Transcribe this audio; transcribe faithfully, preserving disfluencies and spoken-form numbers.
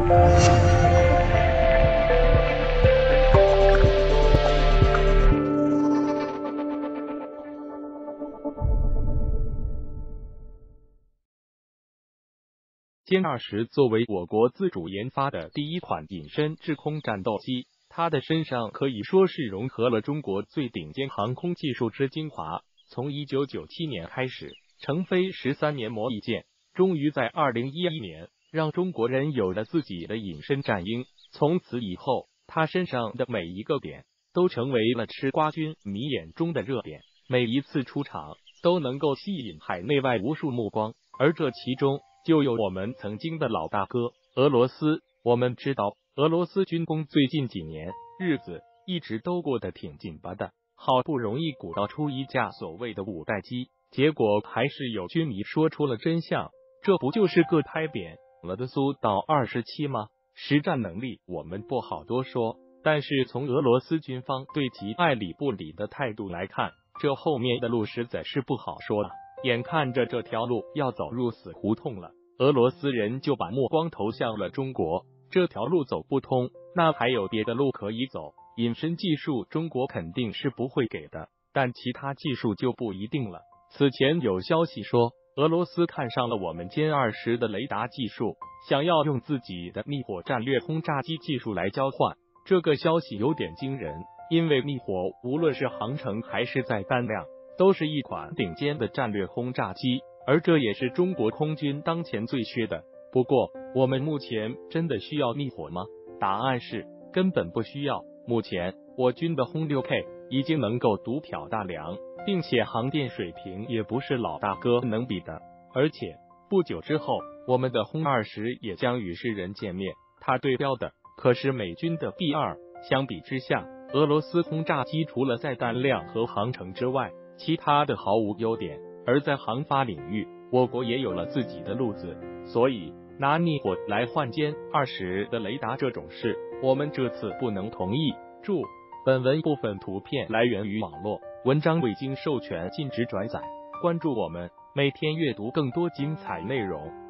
歼二十作为我国自主研发的第一款隐身制空战斗机，它的身上可以说是融合了中国最顶尖航空技术之精华。从一九九七年开始，成飞十三年磨一剑，终于在二零一一年让中国人有了自己的隐身战鹰。从此以后，它身上的每一个点都成为了吃瓜军迷眼中的热点，每一次出场都能够吸引海内外无数目光，而这其中就有我们曾经的老大哥俄罗斯。我们知道，俄罗斯军工最近几年日子一直都过得挺紧巴的，好不容易鼓捣出一架所谓的五代机，结果还是有军迷说出了真相，这不就是个拍扁了的苏导二十七吗？实战能力我们不好多说，但是从俄罗斯军方对其爱理不理的态度来看，这后面的路实在是不好说了。眼看着这条路要走入死胡同了，俄罗斯人就把目光投向了中国。这条路走不通，那还有别的路可以走。隐身技术中国肯定是不会给的，但其他技术就不一定了。此前有消息说，俄罗斯看上了我们歼二十的雷达技术，想要用自己的逆火战略轰炸机技术来交换。这个消息有点惊人，因为逆火无论是航程还是载弹量，都是一款顶尖的战略轰炸机，而这也是中国空军当前最缺的。不过，我们目前真的需要逆火吗？答案是根本不需要。目前我军的轰 六 K 已经能够独挑大梁，并且航电水平也不是老大哥能比的。而且不久之后，我们的轰二十也将与世人见面，它对标的可是美军的 B 二。相比之下，俄罗斯轰炸机除了载弹量和航程之外，其他的毫无优点。而在航发领域，我国也有了自己的路子，所以拿逆火来换歼二十的雷达这种事，我们这次不能同意。注：本文部分图片来源于网络，文章未经授权禁止转载。关注我们，每天阅读更多精彩内容。